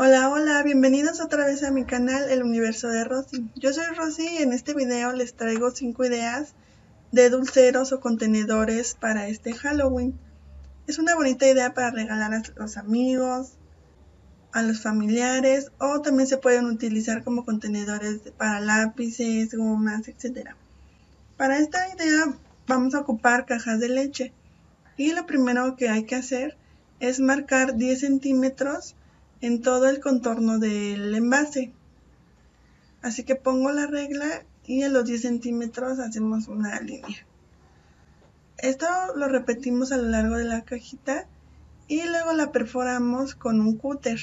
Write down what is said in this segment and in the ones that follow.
Hola, hola, bienvenidos otra vez a mi canal El Universo de Rosy. Yo soy Rosy y en este video les traigo 5 ideas de dulceros o contenedores para este Halloween. Es una bonita idea para regalar a los amigos, a los familiares, o también se pueden utilizar como contenedores para lápices, gomas, etc. Para esta idea vamos a ocupar cajas de leche y lo primero que hay que hacer es marcar 10 centímetros en todo el contorno del envase. Así que pongo la regla y en los 10 centímetros hacemos una línea. Esto lo repetimos a lo largo de la cajita y luego la perforamos con un cúter.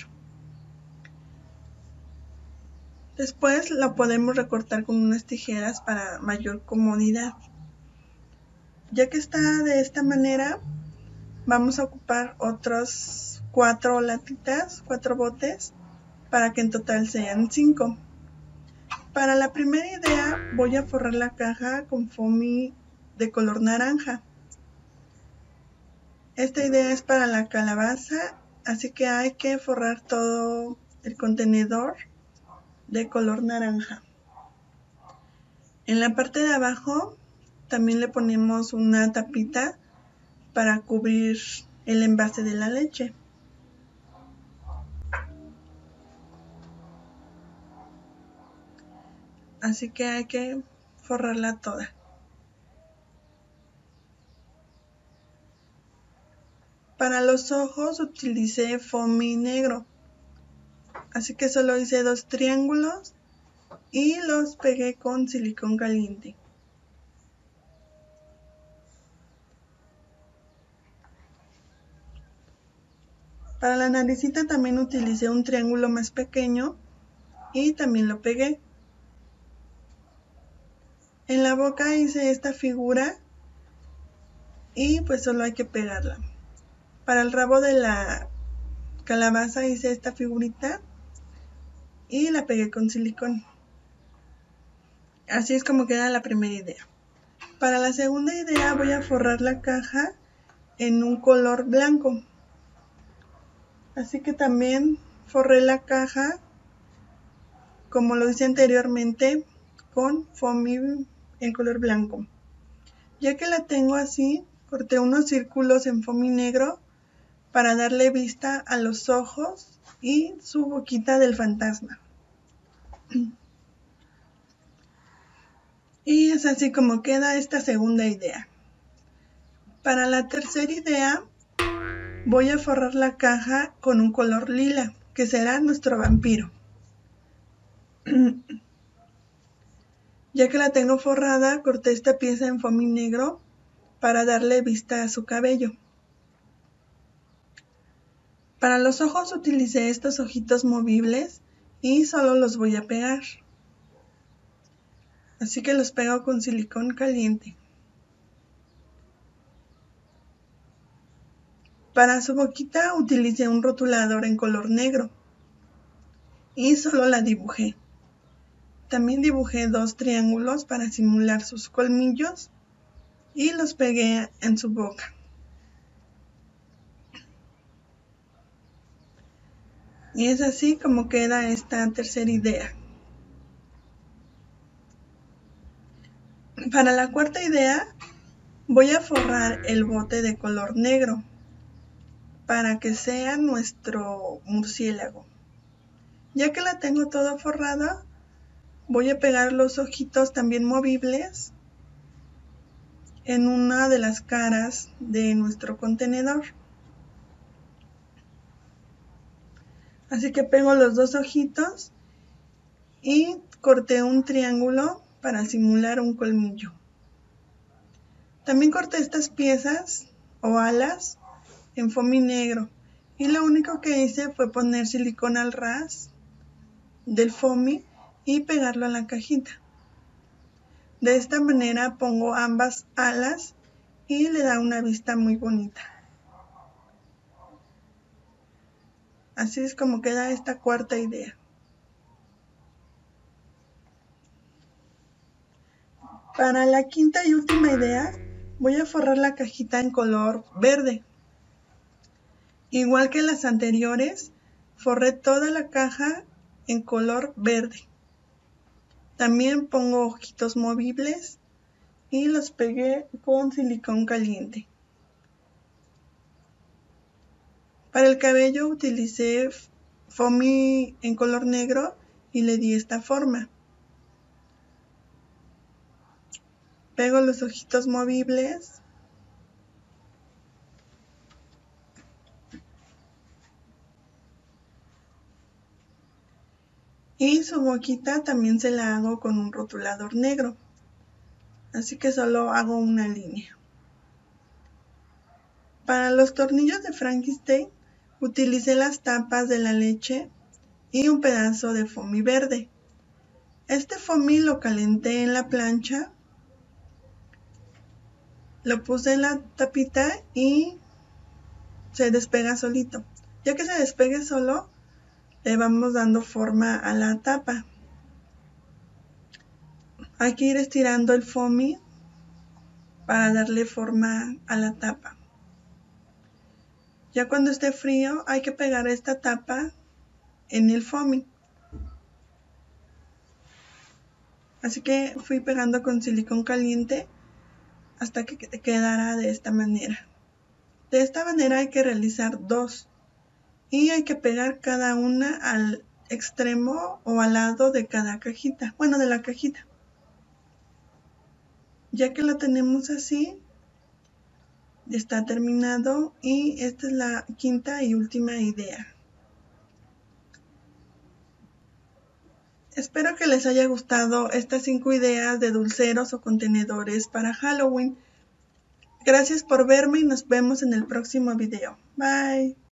Después la podemos recortar con unas tijeras para mayor comodidad. Ya que está de esta manera, vamos a ocupar otros 4 latitas, 4 botes, para que en total sean 5. Para la primera idea voy a forrar la caja con foamy de color naranja. Esta idea es para la calabaza, así que hay que forrar todo el contenedor de color naranja. En la parte de abajo también le ponemos una tapita para cubrir el envase de la leche. Así que hay que forrarla toda. Para los ojos utilicé foamy negro, así que solo hice 2 triángulos y los pegué con silicón caliente. Para la naricita también utilicé un triángulo más pequeño y también lo pegué. En la boca hice esta figura y pues solo hay que pegarla. Para el rabo de la calabaza hice esta figurita y la pegué con silicón. Así es como queda la primera idea. Para la segunda idea voy a forrar la caja en un color blanco. Así que también forré la caja, como lo hice anteriormente, con foamy en color blanco. Ya que la tengo así, corté unos círculos en foamy negro para darle vista a los ojos y su boquita del fantasma. Y es así como queda esta segunda idea. Para la tercera idea voy a forrar la caja con un color lila, que será nuestro vampiro. Ya que la tengo forrada, corté esta pieza en foamy negro para darle vista a su cabello. Para los ojos utilicé estos ojitos movibles y solo los voy a pegar. Así que los pego con silicón caliente. Para su boquita utilicé un rotulador en color negro y solo la dibujé. También dibujé 2 triángulos para simular sus colmillos y los pegué en su boca. Y es así como queda esta tercera idea. Para la cuarta idea voy a forrar el bote de color negro para que sea nuestro murciélago. Ya que la tengo toda forrada, voy a pegar los ojitos también movibles en una de las caras de nuestro contenedor. Así que pego los 2 ojitos y corté un triángulo para simular un colmillo. También corté estas piezas o alas en foamy negro y lo único que hice fue poner silicón al ras del foamy y pegarlo a la cajita. De esta manera pongo ambas alas y le da una vista muy bonita. Así es como queda esta cuarta idea. Para la quinta y última idea voy a forrar la cajita en color verde. Igual que las anteriores, forré toda la caja en color verde. También pongo ojitos movibles y los pegué con silicón caliente. Para el cabello utilicé foamy en color negro y le di esta forma. Pego los ojitos movibles. Y su boquita también se la hago con un rotulador negro. Así que solo hago una línea. Para los tornillos de Frankenstein utilicé las tapas de la leche y un pedazo de foamy verde. Este foamy lo calenté en la plancha, lo puse en la tapita y se despega solito. Ya que se despegue solo, le vamos dando forma a la tapa. Hay que ir estirando el foamy para darle forma a la tapa. Ya cuando esté frío hay que pegar esta tapa en el foamy. Así que fui pegando con silicón caliente hasta que quedara de esta manera. De esta manera hay que realizar dos y hay que pegar cada una al extremo o al lado de cada cajita, bueno, de la cajita. Ya que lo tenemos así, está terminado y esta es la quinta y última idea. Espero que les haya gustado estas 5 ideas de dulceros o contenedores para Halloween. Gracias por verme y nos vemos en el próximo video. Bye.